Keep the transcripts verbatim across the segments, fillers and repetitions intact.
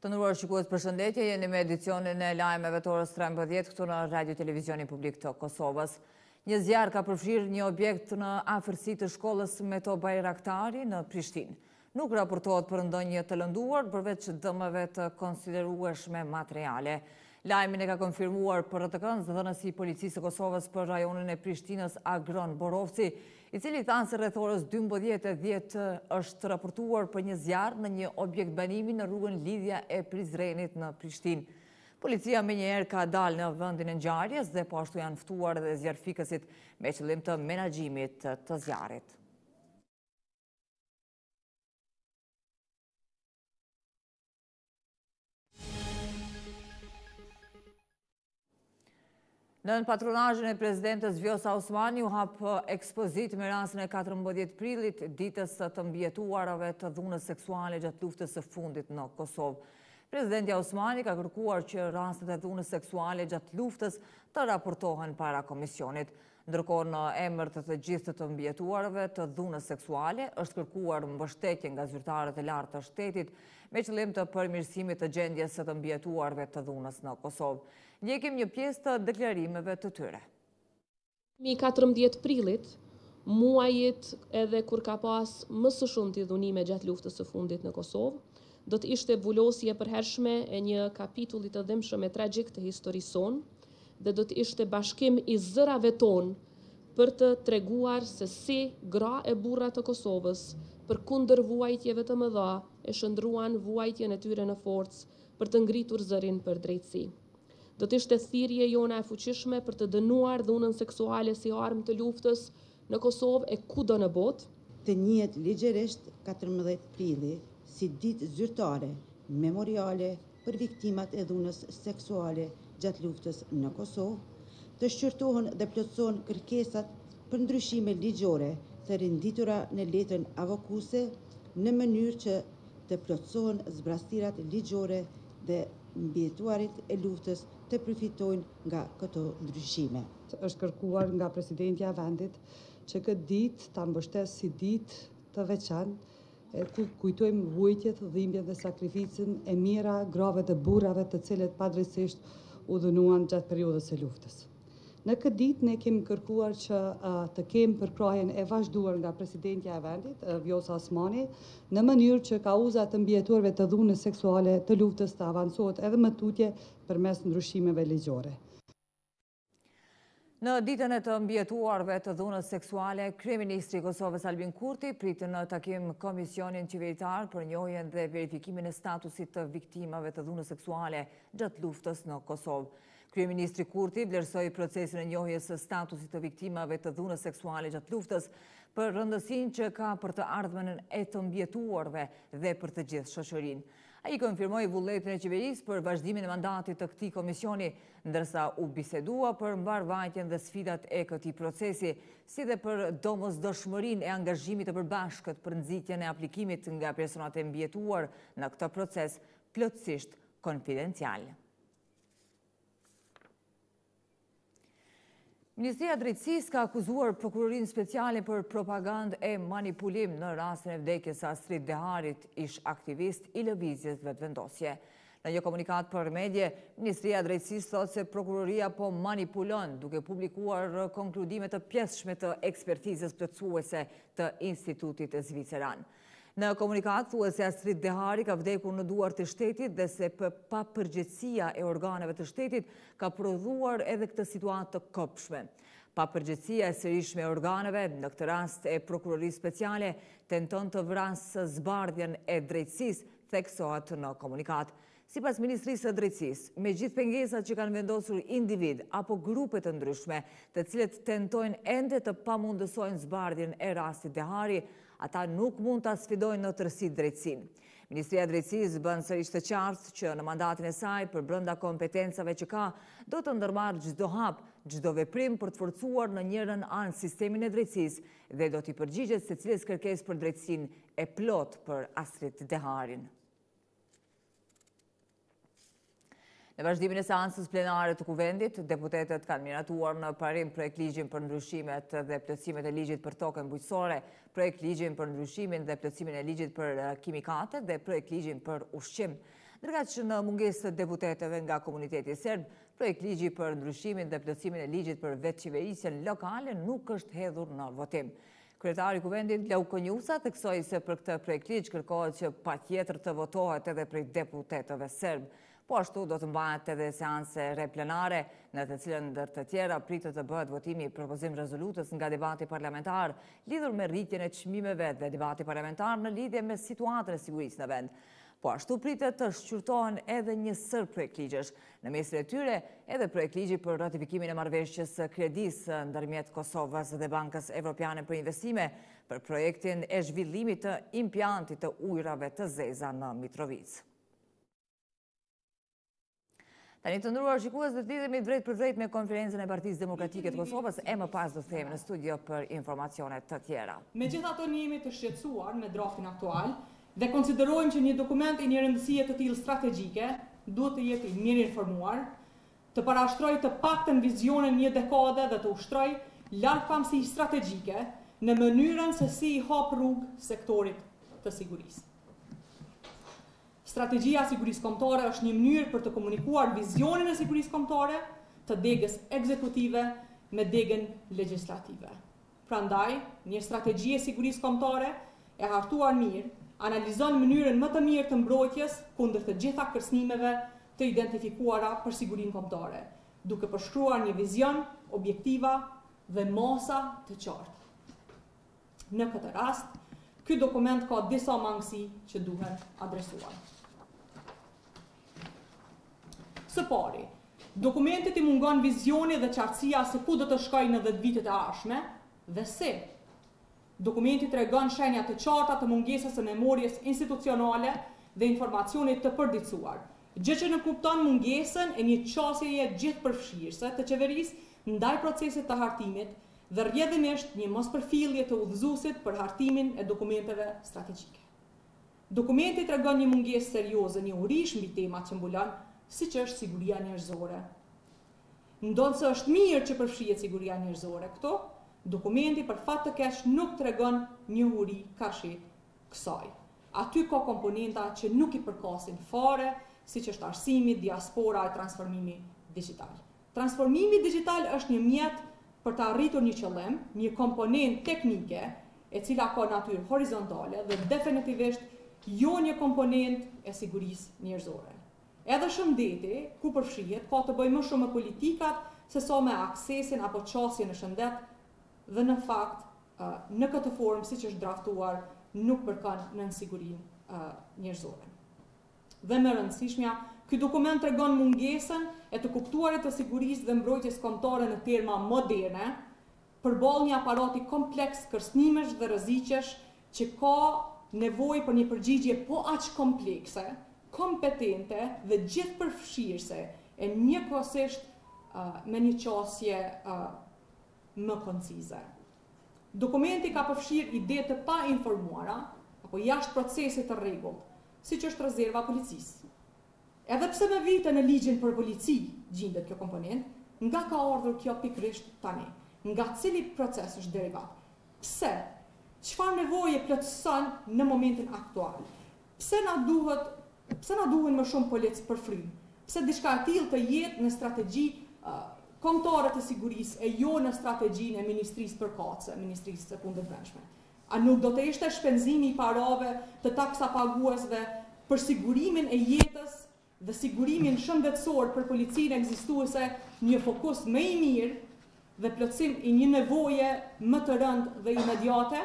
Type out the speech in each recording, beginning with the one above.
Të nderuar shikues, përshëndetje, jeni me edicionin e lajmeve të orës trembëdhjetë këtu në Radio Televizionin Publik të Kosovës. Një zjarr ka përfshirë një objekt në afërsi të shkollës Meto Bajraktari në Prishtinë. Nuk raportohet për ndonjë të lënduar, përveç dëmeve të konsiderueshme materiale. Lajmin e ka konfirmuar për R T K-n zëdhënësi i Policisë së Kosovës për rajonin e Prishtinës Agron Borovci, i cili thanë se rreth orës dymbëdhjetë e dhjetë është raportuar për një zjarr në një objekt banimi në rrugën Lidhja e Prizrenit në Prishtinë. Policia menjëherë ka dalë në vendin e ngjarjes dhe po ashtu janë ftuar edhe zjarrfikësit me qëllim të menaxhimit të zjarrit. Në patronazhin e presidentes Vjosa Osmani u hap ekspozit me rastin e katërmbëdhjetë prillit, ditës së të mbijetuarave të dhunës seksuale gjatë luftës së fundit në Kosovë. Presidentja Osmani ka kërkuar që rastet e dhunës seksuale gjatë luftës të raportohen para komisionit. Ndërkohë, në emër të të gjithë të mbijetuarve të dhunës seksuale, është kërkuar mbështetje nga zyrtarët e lartë të shtetit me qëllim të përmirësimit të gjendjes së të mbijetuarve të dhunës në Kosovë. Ndjekim një pjesë të deklarimeve të tyre. katërmbëdhjetë prillit, muajit edhe kur ka pas më së shumti dhunime gjatë luftës së fundit në Kosovë, do të ishte vulosje e përhershme e një kapitulli të dhimbshëm e tragjik të historisë sonë dhe do të ishte bashkim i zërave tonë për të treguar se si gra e burra të Kosovës përkundër vuajtjeve të mëdha e shndruan vuajtjen e tyre në forcë për të ngritur zërin për drejtësi. Do të ishte thirrje jona e fuqishme për të dënuar dhunën seksuale si armë të luftës në Kosovë e kudo në botë. Të njihet ligjërisht katërmbëdhjetë prilli si ditë zyrtare memoriale për viktimat e dhunës seksuale gjatë luftës në Kosovë, të shqyrtohen dhe plotësohen kërkesat për ndryshime ligjore të renditura në letrën avokuese në mënyrë që të plotësohen zbrastirat ligjore dhe mbijetuarit e luftës të përfitojnë nga këto ndryshime. Është kërkuar nga presidentja e vendit që këtë ditë ta mbështes si ditë të veçantë ku kujtojmë vuajtjet, dhimbjet dhe sakrificën e mira grave dhe burrave të cilët padrejtisht u dënuan gjatë periudhës së luftës. Në këtë ditë ne kemi kërkuar që uh, të kemi përkrahjen e vazhduar nga presidentja e vendit, uh, Vjosa Osmani, në mënyrë që kauza të mbijetuarve të dhunës seksuale të luftës të avancohet edhe më tutje përmes ndryshimeve ligjore. Në ditën e të mbijetuarve të dhunës seksuale, Kryeministri i Kosovës Albin Kurti priti në takim Komisionin Qeveritar për njohjen dhe verifikimin e statusit të viktimave të dhunës seksuale gjatë luftës në Kosovë. Kryeministri Kurti vlerësoi procesin e njohjes së statusit të viktimave të dhunës seksuale gjatë luftës për rëndësinë që ka për të ardhmen e të mbijetuarve dhe për të gjithë shoqërinë. Ai konfirmoi vullnetin e qeverisë për vazhdimin e mandatit të këtij komisioni, ndërsa u bisedua për mbarvajtjen dhe sfidat e këtij procesi, si dhe për domosdoshmërinë e angazhimit të përbashkët për nxitjen e aplikimit nga personat e mbijetuar në këtë proces plotësisht konfidencial. Ministria e Drejtësisë ka akuzuar prokurorinë speciale për propagandë e manipulim në rastin e vdekjes së Astrid Deharit, ish aktivist i lëvizjes vetëvendosje. Në një komunikat për medje, Ministria e Drejtësisë thotë se prokuroria po manipulon duke publikuar konkludime të pjesshme të ekspertizës plotësuese të Institutit Zviceran. Në komunikat thuhet se Astrid Dehari ka vdekur në duart e shtetit dhe se pa përgjegjësia e organeve të shtetit ka prodhuar edhe këtë situatë të kopshme. Pa përgjegjësia e sërishme e organeve, në këtë rast e prokurorisë speciale, tenton të vrasë zbardhjen e drejtësisë, theksohet në komunikat. Sipas Ministrisë së Drejtësisë, me gjithë pengesat që kanë vendosur individ apo grupe të ndryshme, të cilët tentojnë ende të pamundësojnë zbardhjen e rastit Dehari, ata nuk mund ta sfidojnë në tërësi drejtësinë. Ministria e Drejtësisë bën sërish të qartë që në mandatin e saj për brenda kompetencave që ka, do të ndërmarrë çdo hap, çdo veprim për të forcuar në njërin anë sistemin e drejtësisë dhe do t'i përgjigjet secilës kërkesë për drejtësinë e plot për Astrid Deharin. Në vazhdimin e seancës plenare të Kuvendit, deputetët kanë miratuar në parim projekt ligjin për ndryshimet dhe plotësimet e ligjit për tokën bujqësore, projekt ligjin për ndryshimin dhe plotësimin e ligjit për kimikatet dhe projekt ligjin për ushqim. Ndërka që në mungesë të deputeteve nga komuniteti serb, projekt ligji për ndryshimin dhe plotësimin e ligjit për vetëqeverisjen lokale nuk është hedhur në votim. Kryetari i Kuvendit Glau Konjusa theksoi se për këtë projekt ligj kërkohet që patjetër të votohet edhe prej deputetëve serb. Po ashtu do të mbahet edhe seanse replenare, në të cilën ndër të tjera pritet të bëhet votimi i propozim rezolutës nga debati parlamentar lidhur me rritjen e çmimeve dhe debati parlamentar në lidhje me situatën e sigurisë në vend. Po ashtu pritet të shqyrtohen edhe një sër projekt ligjesh. Në mesin e tyre, edhe projekt ligji për ratifikimin e marrëveshjes së kredisë ndërmjet Kosovës dhe Bankës Evropiane për Investime për projektin e zhvillimit të impjantit të ujrave të zeza në Mitrovicë. Tani të ndëruar shikues, do të lidhemi drejt për drejt me konferencën e Partisë Demokratike të Kosovës, e më pas do të themi në studio për informacione të tjera. Megjithatë, ne jemi të shqetësuar me draftin aktual dhe konsiderojmë që një dokument i një rëndësie të tillë strategjike duhet të jetë i mirë informuar, të parashtrojë të paktën vizionin një dekade dhe të ushtrojë largpamësi strategjike në mënyrën se si i hap rrugë sektorit të sigurisë. Strategjia e sigurisë kombëtare është një mënyrë për të komunikuar vizionin e sigurisë kombëtare të degës ekzekutive me degën legjislative. Prandaj, një strategji e sigurisë kombëtare e hartuar mirë analizon mënyrën më të mirë të mbrojtjes kundër të gjitha kërcënimeve të identifikuara për sigurinë kombëtare, duke përshkruar një vizion, objektiva dhe mosa të qartë. Në këtë rast, ky dokument ka disa mangësi që duhen adresuar. Së pari, dokumentit i mungon vizioni dhe qartësia se ku do të shkojë në dhjetë vitet e ardhshme dhe se. Dokumenti tregon shenja të qarta të mungesës së memorjes institucionale dhe informacionit të përditësuar, gjë që në kupton mungesën e një qasjeje gjithëpërfshirëse të qeverisë ndaj procesit të hartimit dhe rrjedhimisht një mospërfillje të udhëzuesit për hartimin e dokumenteve strategjike. Dokumenti tregon një mungesë serioze, një urish mbi temat që mbulon, siç është siguria njerëzore. Ndonë se është mirë që përfshihet siguria njerëzore këto, dokumenti për fat të keq nuk tregon njohuri kashit kësaj. Aty ka komponenta që nuk i përkasin fare, siç është arsimi, diaspora e transformimi digital. Transformimi digital është një mjet për të arritur një qëllim, një komponent teknike, e cila ka natyrë horizontale dhe definitivisht jo një komponent e sigurisë njerëzore. Edhe shëndeti, ku përfshihet, ka të bëjë më shumë me politikat se sa me aksesin apo qasjen në shëndet, dhe në fakt, në këtë formë, siç është draftuar, nuk përkon nën sigurinë njerëzore. Dhe më rëndësishmja, ky dokument tregon mungesën e të kuptuarit të sigurisë dhe mbrojtjes kombëtare në terma moderne, përballë një aparati kompleks kërcënimesh dhe rreziqesh që ka nevojë për një përgjigje po aq komplekse, kompetente dhe gjithëpërfshirëse e njëkohësisht uh, me një qasje uh, më koncize. Dokumenti ka përfshirë ide të pa informuara apo jashtë procesit të rregullt, siç është rezerva policisë. Edhe pse me vite në ligjin për polici gjendet kjo komponent, nga ka ardhur kjo pikërisht tani, nga cili proces është derivat. Pse? Çfarë nevoje plotëson në momentin aktual? Pse na duhet Pse na duhen më shumë policë për frymë? Pse diçka e tillë të jetë në strategji uh, kombëtare të sigurisë e jo në strategjinë e Ministrisë përkatëse, Ministrisë së Punëve të Brendshme? A nuk do të ishte shpenzimi i parave të taksapaguesve për sigurimin e jetës dhe sigurimin shëndetësor për policinë ekzistuese një fokus më i mirë dhe plotësim i një nevoje më të rëndë dhe imediate?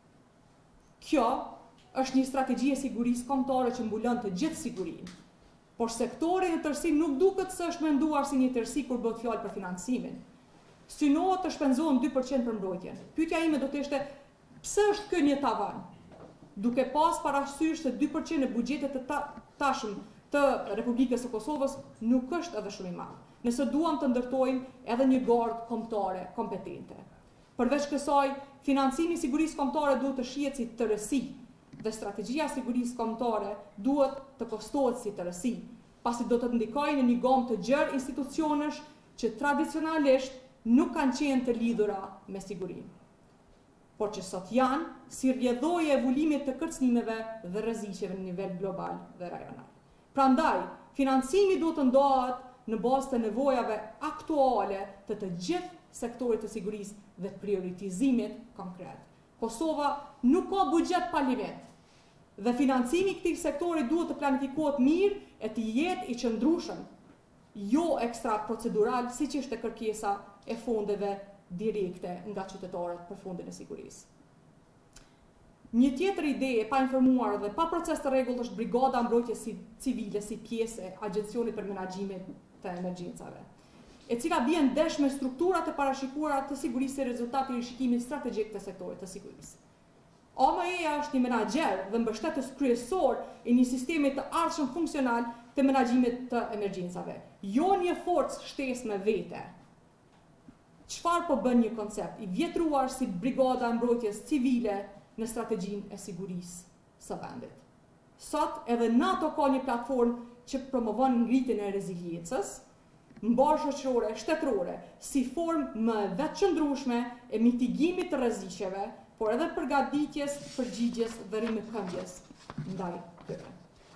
Kjo është një strategji e sigurisë kombëtare që mbulon të gjithë sigurinë. Por sektori në tërësi nuk duket se është menduar si një tërësi kur bëhet fjalë për financimin. Synohet të shpenzohen dy përqind për mbrojtjen. Pyetja ime do të ishte, pse është ky një tavan? Duke pas parasysh se dy përqind e buxhetit të ta tashëm të Republikës së Kosovës nuk është edhe shumë i madh. Nëse duam të ndërtojmë edhe një gardë kombëtare kompetente. Përveç kësaj, financimi i sigurisë kombëtare duhet të shihet si tërësi dhe strategjia e sigurisë kombëtare duhet të kostohet si tërësi, pasi do të ndikojë në një gamë të gjerë institucionesh që tradicionalisht nuk kanë qenë të lidhura me sigurinë, por që sot janë si rrjedhoje e evulimit të kërcënimeve dhe rreziqeve në nivel global dhe rajonal. Prandaj, financimi duhet të ndohet në bazë të nevojave aktuale të të gjithë sektorit të sigurisë dhe prioritizimit konkret. Kosova nuk ka buxhet pa limit dhe financimi i këtij sektori duhet të planifikohet mirë e të jetë i qëndrueshëm, jo ekstra procedural siç ishte kërkesa e fondeve direkte nga qytetarët për fondin e sigurisë. Një tjetër ide e pa informuar dhe pa proces të rregullt është Brigada Mbrojtjes Civile si pjesë e Agjencionit për Menaxhimin të Emergjencave, e cila bie ndesh me strukturat e parashikuara të sigurisë si rezultati i rishikimit strategjik të sektorit të sigurisë. O M E-ja është një menaxher dhe mbështetës kryesor i një sistemi të ardhshëm funksional të menaxhimit të emergjencave, jo një forcë shtesë me vete. Çfarë po bën një koncept i vjetruar si Brigada e Mbrojtjes Civile në strategjinë e sigurisë së vendit. Sot edhe NATO ka një platformë që promovon ngritjen e reziliencës, mbarë shoqërore, shtetërore, si formë më vetëqëndrueshme e mitigimit të rreziqeve, por edhe përgatitjes, përgjigjes dhe rimëkëmbjes ndaj tyre.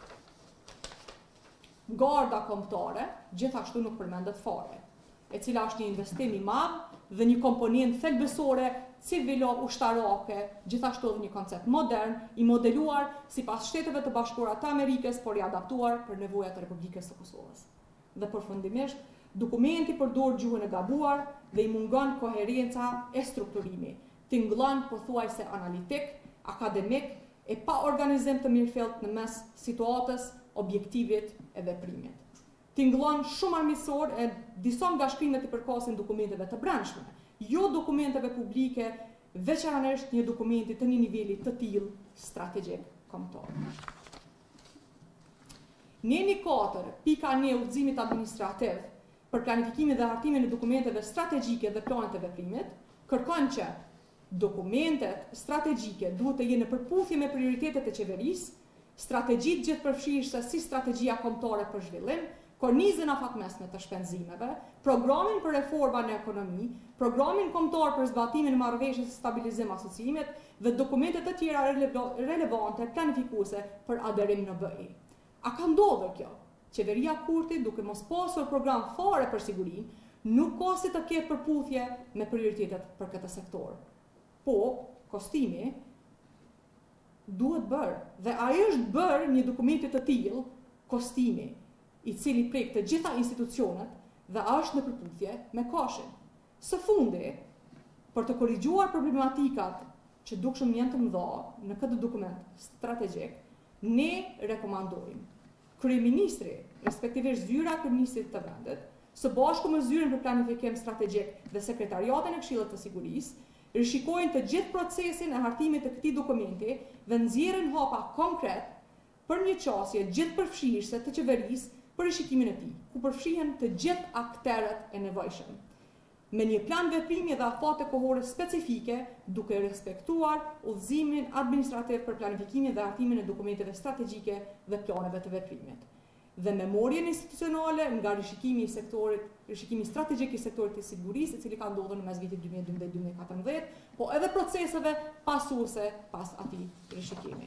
Garda kombëtare gjithashtu nuk përmendet fare, e cila është një investim i madh dhe një komponent thelbësore civilo-ushtarake, gjithashtu edhe një koncept modern, i modeluar sipas Shteteve të Bashkuara të Amerikës, por i adaptuar për nevojat e Republikës së Kosovës. Dhe përfundimisht, dokumenti përdor gjuhën e gabuar dhe i mungon koherenca e strukturimi. Tingëllon pothuajse analitik, akademik e pa organizim të mirëfillt në mes situatës, objektivit e veprimit. Tingëllon shumë armiqësor e disa nga shkrimet i përkasin dokumenteve të brendshme, jo dokumenteve publike, veçanërisht një dokumenti të një niveli të tillë strategjik kombëtar. Neni katër, pika një udhëzimit administrativ për planifikimin dhe hartimin e dokumenteve strategjike dhe planet e veprimit, kërkon që dokumentet strategjike duhet të jenë në përputhje me prioritetet e qeverisë, strategjitë gjithëpërfshirëse si strategjia kombëtare për zhvillim, kornizën afatmesme të shpenzimeve, programin për reforma në ekonomi, programin kombëtar për zbatimin e marrëveshjes së stabilizim asociimit dhe dokumentet të tjera relevante planifikuese për aderim në B E I. A ka ndodhur kjo? Qeveria Kurti, duke mos pasur program fare për sigurinë, nuk ka si të ketë përputhje me prioritetet për këtë sektor. Po, kostimi duhet bërë, dhe ai është bërë një dokumenti të tillë, kostimi, i cili prek të gjitha institucionet dhe është në përputhje me kashin. Së fundi, për të korrigjuar problematikat që dukshëm janë të mëdha në këtë dokument strategjik, ne rekomandojmë kryeministri, respektivisht zyra e kryeministrit të vendit, së bashku me zyrën për planifikim strategjik dhe sekretariatin e Këshillit të Sigurisë, rishikojnë të gjithë procesin e hartimit të këtij dokumenti dhe nxjerrin hapa konkret për një qasje gjithëpërfshirëse të qeverisë për rishikimin e tij, ku përfshihen të gjithë aktorët e nevojshëm, me një plan veprimi dhe afate kohore specifike, duke respektuar udhëzimin administrativ për planifikimin dhe hartimin e dokumenteve strategjike dhe planeve të veprimit, dhe memorien institucionale nga rishikimi i sektorit, rishikimi strategjik i sektorit të sigurisë, i cili ka ndodhur në mes vitit dy mijë e dymbëdhjetë dy mijë e katërmbëdhjetë, po edhe proceseve pasuese pas atij rishikimi.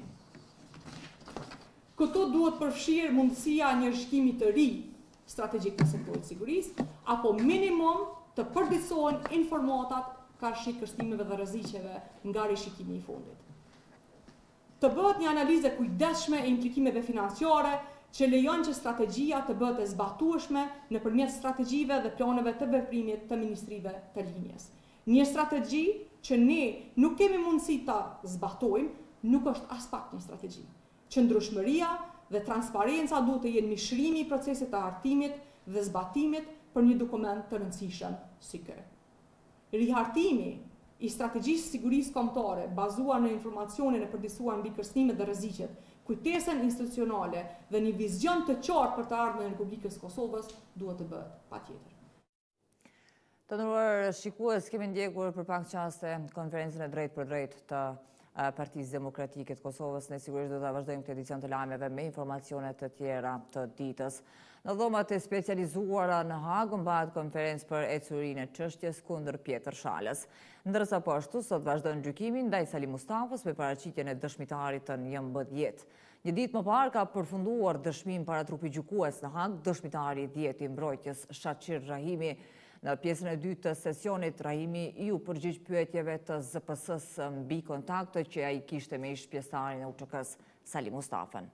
Këtu duhet përfshirë mundësia një rishikimi të ri strategjik të sektorit të sigurisë, apo minimum të përditësohen informatat karshi kërcënimeve dhe rreziqeve nga rishikimi i fundit. Të bëhet një analizë kujdesshme e implikimeve financiare që lejon që strategjia të bëhet e zbatueshme nëpërmjet strategjive dhe planeve të veprimit të ministrive të linjes. Një strategji që ne nuk kemi mundësi ta zbatojmë nuk është as pak një strategji. Qëndrueshmëria dhe transparenca duhet të jenë mishrimi i procesit të hartimit dhe zbatimit për një dokument të rëndësishëm si ky. Rihartimi i strategjisë sigurisë kombëtare bazuar në informacionin e përditësuar mbi kërcënimet dhe rreziqet, kujtesën institucionale dhe një vizion të qartë për të ardhmen e Republikës Kosovës duhet të bëhet patjetër. Të nderuar shikues, kemi ndjekur për pak çaste konferencën e drejtë për drejtë të Partisë Demokratike të Kosovës. Ne sigurisht do ta vazhdojmë këtë edicion të lajmeve me informacione të tjera të ditës. Në dhomat e specializuara në Hagë mbahet konferencë për ecurinë e çështjes kundër Pjetër Shalës. Ndërsa po ashtu sot vazhdon gjykimi ndaj Sali Mustafës me paraqitjen e dëshmitarit të njëmbëdhjetë. Një ditë më parë ka përfunduar dëshmim para trupi gjykues në Hag, dëshmitari i djetit i mbrojtjes Shaqir Rahimi. Në pjesën e dytë të sesionit, Rahimi ju përgjigj pyetjeve të Z P S-s mbi kontakte që ai kishte me ish pjesëtarin e U Ç K-s Sali Mustafën.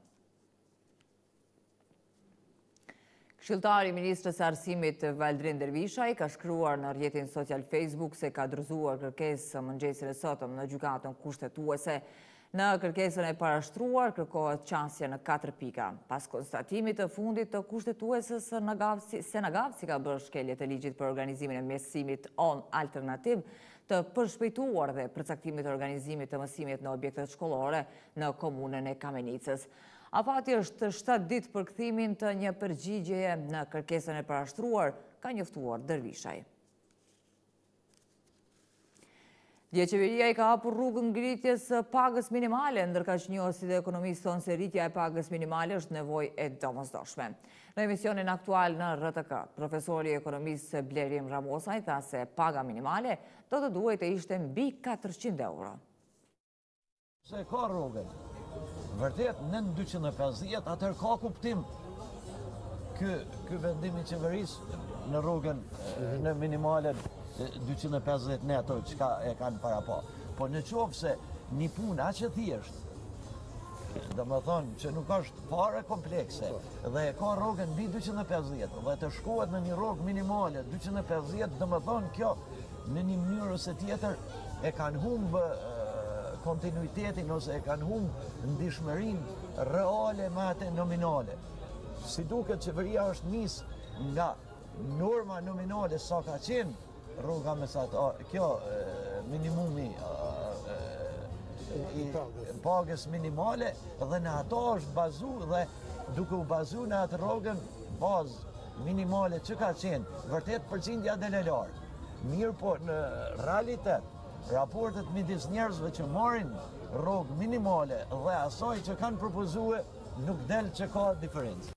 Këshilltari i Ministrës së Arsimit Valdrin Dervishaj ka shkruar në rrjetin social Facebook se ka dorëzuar kërkesë mëngjesin e sotëm në gjykatën kushtetuese. Në kërkesën e parashtruar kërkohet qasje në katër pika. Pas konstatimit të fundit të kushtetuesës se Nagavci ka bërë shkelje të ligjit për organizimin e mësimit on alternativ, të përshpejtuar dhe përcaktimit të organizimit të mësimit në objektet shkollore në komunën e Kamenicës. Afati është shtatë ditë për kthimin të një përgjigjeje në kërkesën e parashtruar, ka njoftuar Dervishaj. Djeqeveria i ka hapur rrugën ngritjes pagës minimale, ndërka që njohësit e ekonomistë thonë se rritja e pagës minimale është nevojë e domosdoshme. Në emisionin aktual në R T K, profesori ekonomistë Blerim Ramosaj tha se paga minimale do të duhet të ishte mbi katërqind euro. Se ka rrugën, vërtet në dyqind e pesëdhjetë, atër ka kuptim ky vendimi qeverisë në rrugën në minimale dyqind e pesëdhjetë neto që ka, e kanë para pa. Po në qovë se një punë aqë thjesht, dhe më thonë që nuk është fare komplekse dhe ka rrugën mbi dyqind e pesëdhjetë dhe të shkohet në një rrugë minimale dyqind e pesëdhjetë, dhe më thonë kjo në një mënyrë ose tjetër e kanë humbë kontinuitetin ose e kanë humbë ndihshmërinë reale me atë nominale. Si duket qeveria është nisë nga norma nominale sa ka qenë rruga mesat, kjo minimumi i pagës minimale dhe në ato është bazu dhe duke u bazu në atë rrugën bazë minimale që ka qenë vërtet përqindja dhe lelarë. Mirë po në realitet, raportet midis njerëzve që marrin rrugë minimale dhe asaj që kanë propozue nuk del që ka diferencë.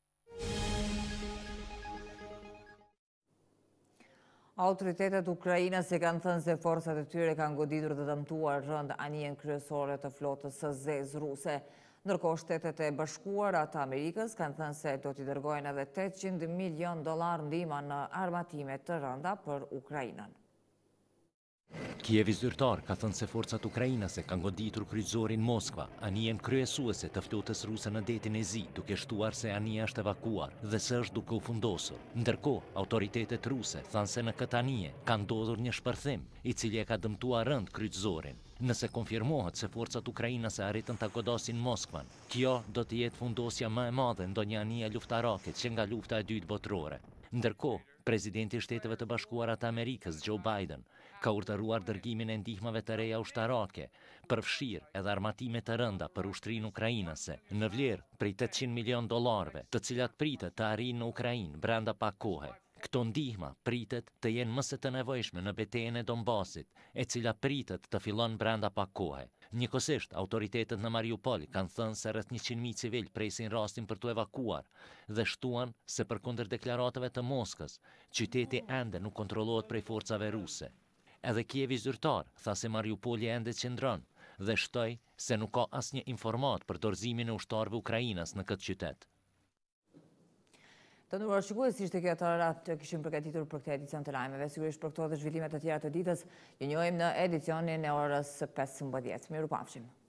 Autoritetet Ukrainas e kanë thënë se forcat e tyre kanë goditur dhe dëmtuar rënd anijen kryesore të flotës së zezë ruse. Ndërkohë Shtetet e Bashkuara të Amerikës kanë thënë se do t'i dërgojnë edhe tetëqind milion dollar ndihmë në armatime të rënda për Ukrainën. Kievi zyrtar ka thënë se forcat ukrainase kanë goditur kryqëzorin Moskva, anijen kryesuese të flotës ruse në detin e Zi, duke shtuar se anija është evakuar dhe se është duke u fundosur. Ndërkohë, autoritetet ruse thanë se në këtë anije ka ndodhur një shpërthim, i cili e ka dëmtuar rënd kryqëzorin. Nëse konfirmohet se forcat ukrainase arritën ta godasin Moskvan, kjo do të jetë fundosja më e madhe ndonjë anije luftarake që nga lufta e dytë botërore. Ndërkohë, presidenti i Shteteve të Bashkuara të Amerikës, Joe Biden, ka urdhëruar dërgimin e ndihmave të reja ushtarake, përfshirë edhe armatime të rënda për ushtrinë ukrainase, në vlerë prej tetëqind milion dollarëve, të cilat pritet të arrijnë në Ukrainë brenda pak kohe. Këto ndihma pritet të jenë më së të nevojshme në betejën e Donbasit, e cila pritet të fillon brenda pak kohe. Njëkohësisht, autoritetet në Mariupol kanë thënë se rreth njëqind mijë civil presin rastin për t'u evakuar dhe shtuan se përkundër deklaratave të Moskës, qyteti ende nuk kontrollohet prej forcave ruse. Edhe Kievi zyrtar tha se Mariupoli ende qëndron dhe shtoi se nuk ka asnjë informat për dorëzimin e ushtarëve ukrainas në këtë qytet. Të nderuar shikues, ishte kjo të rahat që kishim përgatitur për këtë edicion të lajmeve. Sigurisht për këto dhe zhvillimet të tjera të ditës, ju njohim në edicionin e orës pesëmbëdhjetë. Mirupafshim.